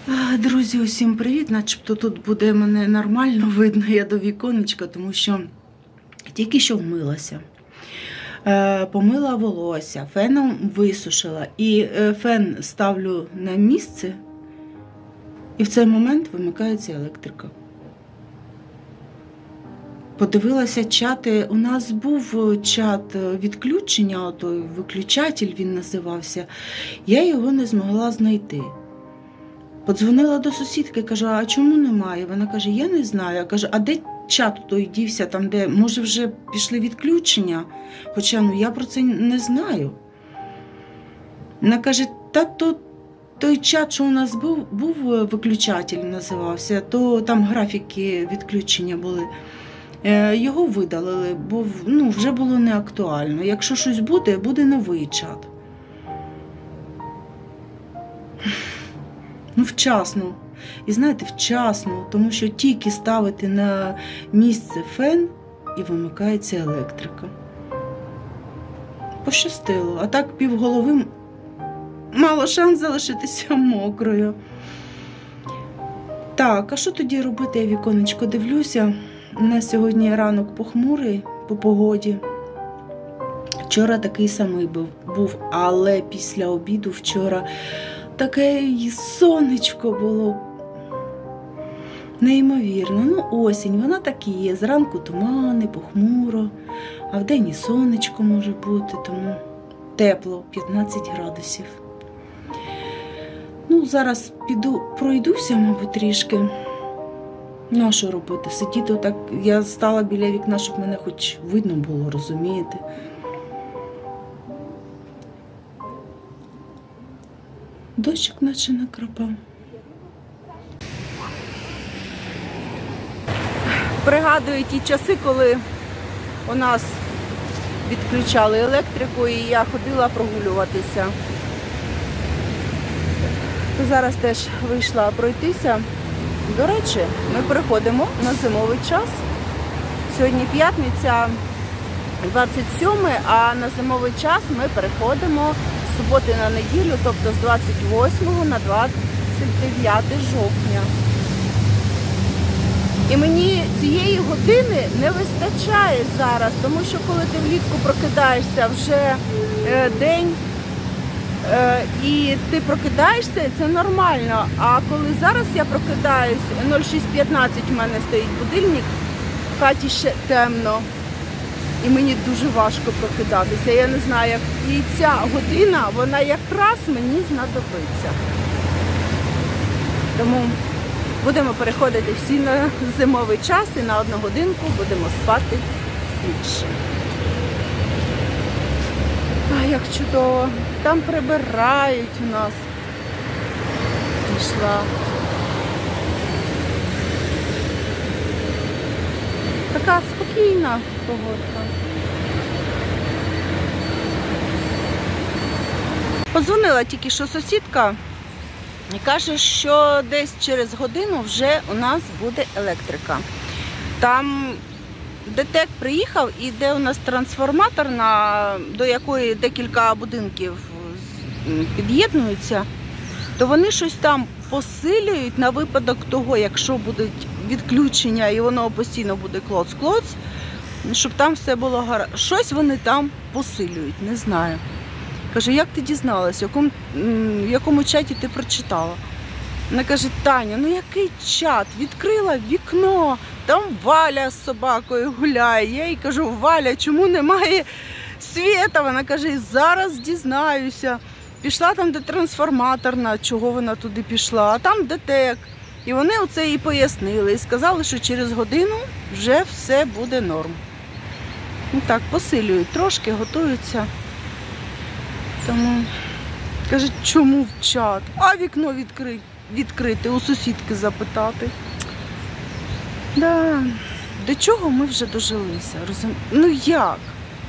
Друзі, усім привіт! Начебто тут буде мене нормально видно, я до віконечка, тому що тільки що вмилася. Помила волосся, феном висушила. І фен ставлю на місце, і в цей момент вимикається електрика. Подивилася чати. У нас був чат відключення, той виключатель він називався. Я його не змогла знайти. Подзвонила до сусідки, кажу, а чому немає? Вона каже, я не знаю. Я кажу, а де чат той дівся, там де, може вже пішли відключення? Хоча я про це не знаю. Вона каже, той чат, що у нас був виключатель називався, то там графіки відключення були. Його видалили, бо вже було не актуально. Якщо щось буде, буде новий чат. Вчасно. І знаєте, вчасно, тому що тільки ставити на місце фен і вимикається електрика. Пощастило. А так півголови мало шанс залишитися мокрою. Так, а що тоді робити? Я віконечко дивлюся. У нас сьогодні ранок похмурий по погоді. Вчора такий самий був, але після обіду вчора таке і сонечко було. Неймовірно. Осінь, вона так і є. Зранку тумани, похмуро, а вдень і сонечко може бути, тому тепло, 15 градусів. Зараз піду, пройдуся, мабуть, трішки. А що робити? Сидіти отак. Я стала біля вікна, щоб мене хоч видно було, розумієте? Дощик наче накрапав. Пригадую ті часи, коли у нас відключали електрику і я ходила прогулюватися. Зараз теж вийшла пройтися. До речі, ми переходимо на зимовий час. Сьогодні п'ятниця, 27, а на зимовий час ми переходимо з суботи на неділю, тобто з 28 на 29 жовтня. І мені цієї години не вистачає зараз, тому що коли ти влітку прокидаєшся вже день, і ти прокидаєшся, це нормально. А коли зараз я прокидаюсь, 06:15 у мене стоїть будильник, в хаті ще темно. І мені дуже важко прокидатися. Я не знаю, як і ця година, вона якраз мені знадобиться. Тому будемо переходити всі на зимовий час і на 1 годинку будемо спати більше. Як чудово. Там прибирають у нас. Пішла. Така спокійна погодка. Подзвонила тільки що сусідка і каже, що десь через годину вже у нас буде електрика. Там ДТЕК приїхав і де у нас трансформатор, до якої декілька будинків під'єднуються, то вони щось там посилюють на випадок того, якщо будуть відключення і воно постійно буде клоц-клоц, щоб там все було гаразд. Щось вони там посилюють, не знаю. Кажу, як ти дізналась, в якому чаті ти прочитала? Вона каже, Таня, який чат? Відкрила вікно, там Валя з собакою гуляє. Я їй кажу, Валя, чому немає світа? Вона каже, зараз дізнаюся. Пішла там, де трансформаторна, чого вона туди пішла, а там ДТЕК. І вони оце їй пояснили і сказали, що через годину вже все буде норм. Так, посилюють трошки, готуються. Тому, каже, чому в чат? А вікно відкрити, у сусідки запитати. Да. До чого ми вже дожилися? Як?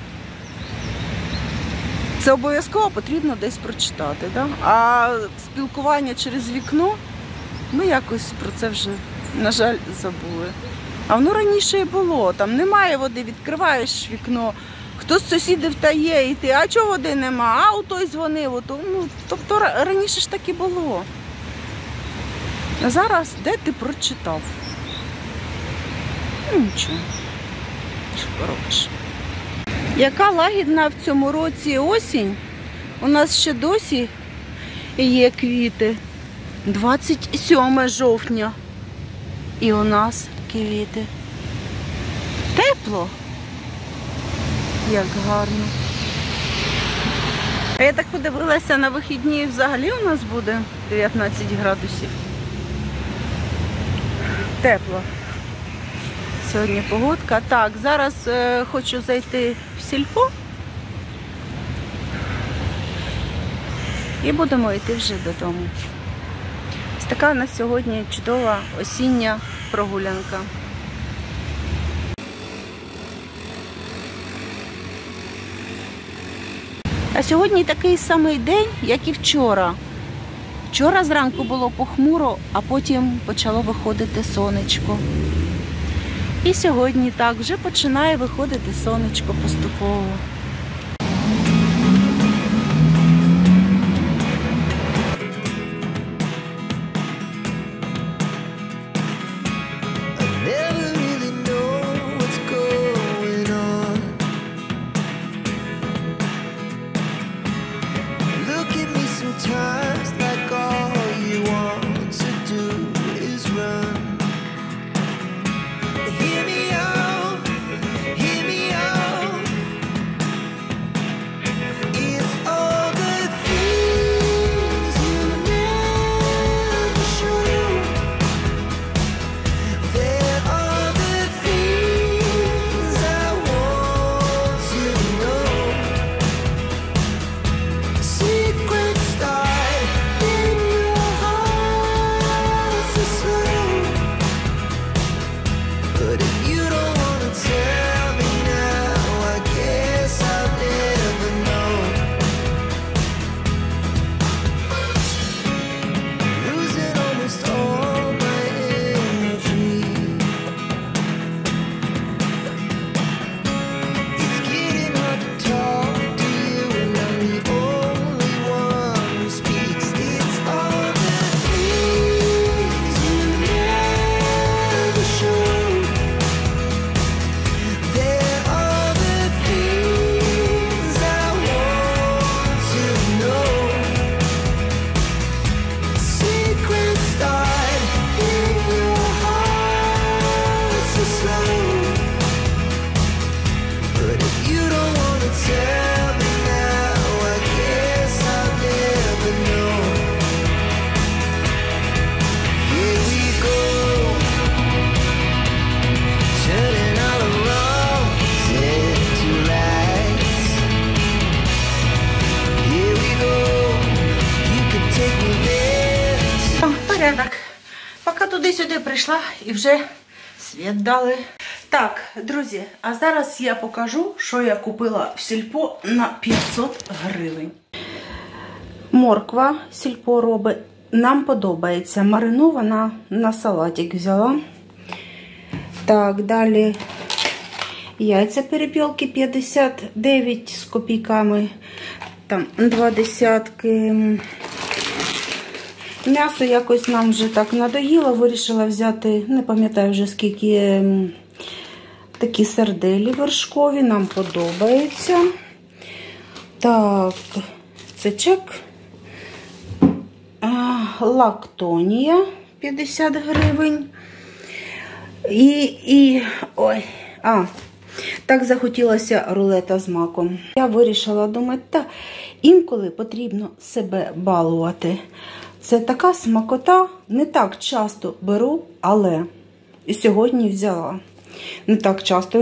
Це обов'язково потрібно десь прочитати. Да? А спілкування через вікно, якось про це вже, на жаль, забули. А воно раніше і було. Там немає води, відкриваєш вікно. Хтось з сусідів та є, і ти, а чого води нема? А той дзвонив. Тобто раніше ж так і було. А зараз де ти прочитав? Ну, нічого. Що поробиш? Яка лагідна в цьому році осінь? У нас ще досі є квіти. 27 жовтня. І у нас квіти. Тепло. Як гарно. А я так подивилася, на вихідні взагалі у нас буде 19 градусів. Тепло. Сьогодні погодка. Так, зараз хочу зайти в сільпо. І будемо йти вже додому. Ось така у нас сьогодні чудова осіння прогулянка. А сьогодні такий самий день, як і вчора. Вчора зранку було похмуро, а потім почало виходити сонечко. І сьогодні так, вже починає виходити сонечко поступово. Порядок. Поки туди-сюди прийшла і вже світ дали. Так, друзі, а зараз я покажу, що я купила в сільпо на 500 гривень. Морква сільпо робить. Нам подобається. Маринована, на салатик взяла. Так, далі яйця перепілки 59 з копійками. Там 2 десятки. М'ясо якось нам вже так надоїло, вирішила взяти, не пам'ятаю вже скільки, такі сарделі вершкові, нам подобається. Так, це чек. Лактонія 50 гривень. Так захотілося рулета з маком. Я вирішила думати, та інколи потрібно себе балувати. Це така смакота, не так часто беру, але і сьогодні взяла. Не так часто,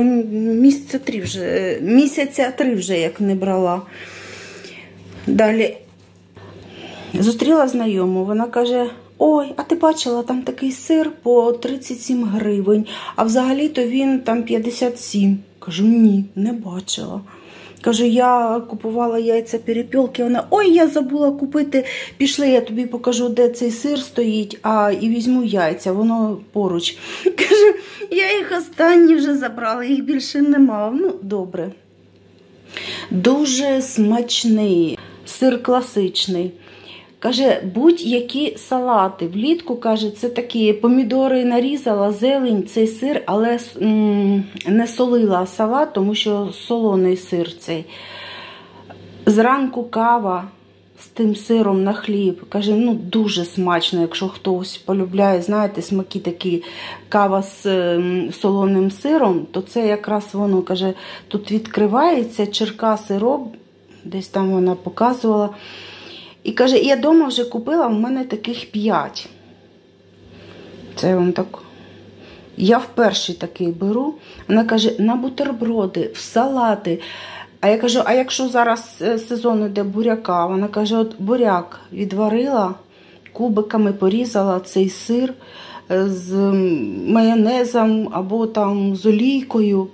місяця 3 вже як не брала. Далі зустріла знайому, вона каже, ой, а ти бачила, там такий сир по 37 гривень, а взагалі-то він там 57. Кажу, ні, не бачила. Кажу, я купувала яйця перепілки, вона, ой, я забула купити, пішли, я тобі покажу, де цей сир стоїть, і візьму яйця, воно поруч. Кажу, я їх останні вже забрала, їх більше нема. Ну, добре. Дуже смачний, сир класичний. Каже, будь-які салати. Влітку, каже, це такі помідори нарізала, зелень, цей сир, але не солила салат, тому що солоний сир цей. Зранку кава з тим сиром на хліб. Каже, ну дуже смачно, якщо хтось полюбляє, знаєте, смаки такі, кава з солоним сиром, то це якраз воно, каже, тут відкривається, Черкаси десь там вона показувала. І каже, я вдома вже купила, в мене таких 5. Це вам так. Я вперше такий беру. Вона каже, на бутерброди, в салати. А я кажу, а якщо зараз сезон іде буряка? Вона каже, от буряк відварила, кубиками порізала цей сир з майонезом або там з олійкою.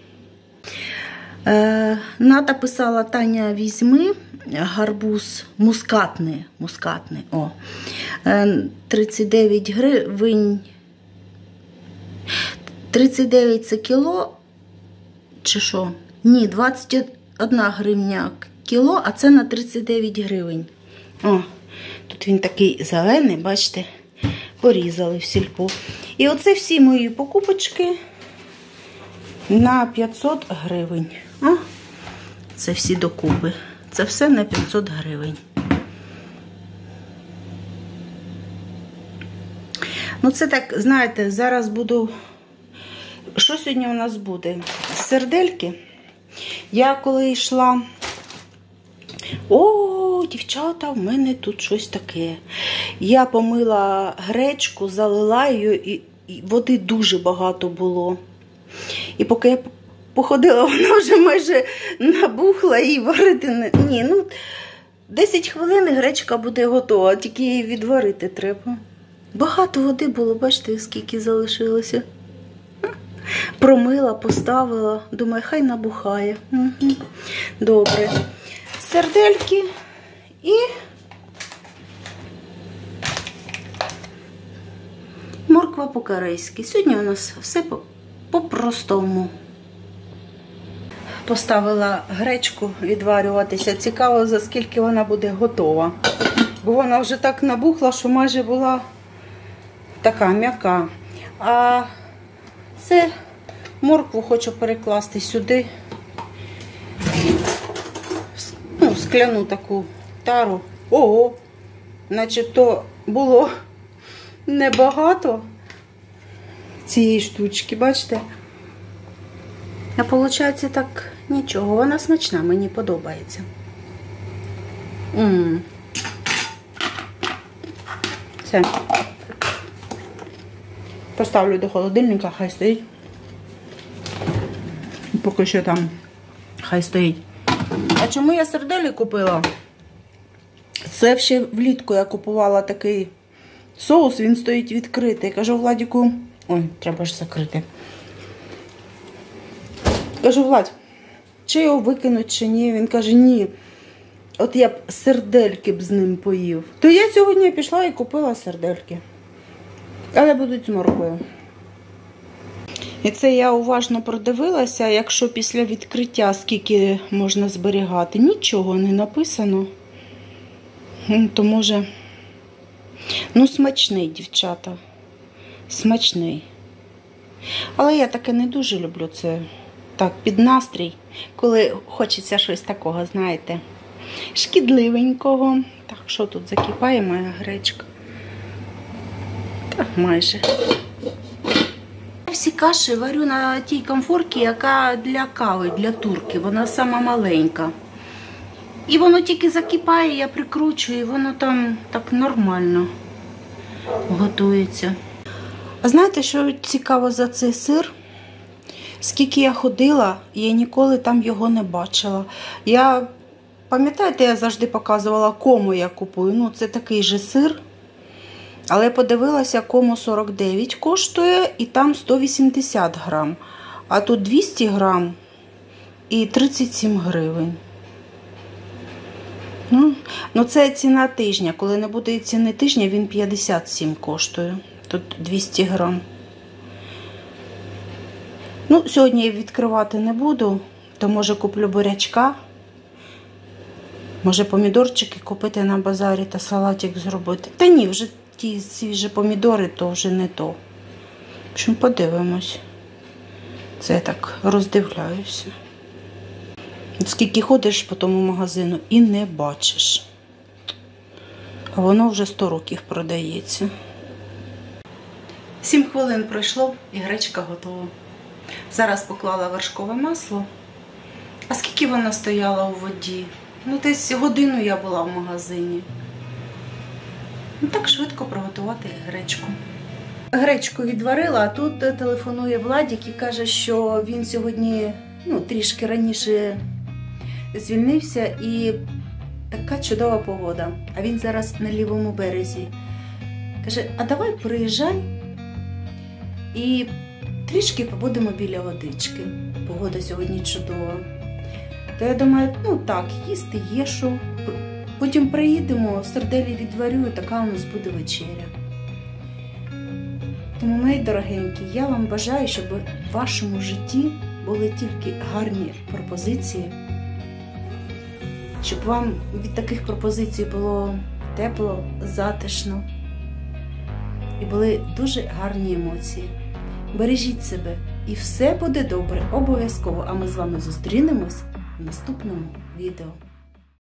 Ната писала, Таня, візьми гарбуз мускатний, о, 39 гривень, 39 це кіло, чи що? Ні, 21 гривня кіло, а це на 39 гривень. О, тут він такий зелений, бачите, порізали в сільпо. І оце всі мої покупочки на 500 гривень. О, це всі докупи. Це все на 500 гривень. Ну, це так, знаєте, зараз буду... Що сьогодні у нас буде? Сердельки. Я коли йшла... О, дівчата, в мене тут щось таке. Я помила гречку, залила її, і води дуже багато було. І поки я походила, вона вже майже набухла і варити не... Ні, ну, 10 хвилин і гречка буде готова, тільки її відварити треба. Багато води було, бачите, скільки залишилося. Промила, поставила, думаю, хай набухає. Угу. Добре. Сердельки і морква по-корейськи. Сьогодні у нас все по-простому. Поставила гречку відварюватися. Цікаво, за скільки вона буде готова. Бо вона вже так набухла, що майже була така м'яка. А це моркву хочу перекласти сюди. Ну, скляну таку тару. Ого! Начебто було небагато цієї штучки, бачите? А виходить так нічого. Вона смачна, мені подобається. Все. Поставлю до холодильника, хай стоїть. Поки що там хай стоїть. А чому я серделі купила? Це ще влітку я купувала такий соус, він стоїть відкритий. Кажу Владіку, ой, треба ж закрити. Кажу, Владь, чи його викинуть, чи ні? Він каже, ні. От я б сердельки б з ним поїв. То я сьогодні пішла і купила сердельки. Але будуть з морквою. І це я уважно продивилася, якщо після відкриття скільки можна зберігати. Нічого не написано. То може... Ну, смачний, дівчата. Смачний. Але я таке не дуже люблю. Це так, під настрій. Коли хочеться щось такого, знаєте, шкідливенького. Так, що тут закипає моя гречка? Так, майже. Всі каші варю на тій комфорці, яка для кави, для турки. Вона сама маленька. І воно тільки закипає, я прикручую, і воно там так нормально готується. А знаєте, що цікаво за цей сир? Скільки я ходила, я ніколи там його не бачила. Пам'ятаєте, я завжди показувала, кому я купую. Ну, це такий же сир. Але подивилася, кому 49 коштує, і там 180 грам. А тут 200 грам і 37 гривень. Ну, це ціна тижня. Коли не буде ціни тижня, він 57 коштує. Тут 200 грам. Ну, сьогодні я відкривати не буду, то може куплю бурячка. Може помідорчики купити на базарі та салатик зробити. Та ні, вже ті свіжі помідори, то вже не то. В общем, подивимось. Це я так роздивляюся. Скільки ходиш по тому магазину і не бачиш. А воно вже 100 років продається. 7 хвилин пройшло і гречка готова. Зараз поклала вершкове масло. А скільки вона стояла у воді? Ну, десь годину я була в магазині. Ну, так швидко приготувати гречку. Гречку відварила, а тут телефонує Владик і каже, що він сьогодні трішки раніше звільнився і така чудова погода. А він зараз на лівому березі. Каже, а давай приїжджай і трішки побудемо біля водички. Погода сьогодні чудова. То я думаю, так, їсти є що. Потім приїдемо, сарделі відварю, і така у нас буде вечеря. Тому, мої дорогенькі, я вам бажаю, щоб в вашому житті були тільки гарні пропозиції. Щоб вам від таких пропозицій було тепло, затишно. І були дуже гарні емоції. Бережіть себе, і все буде добре, обов'язково. А ми з вами зустрінемось в наступному відео.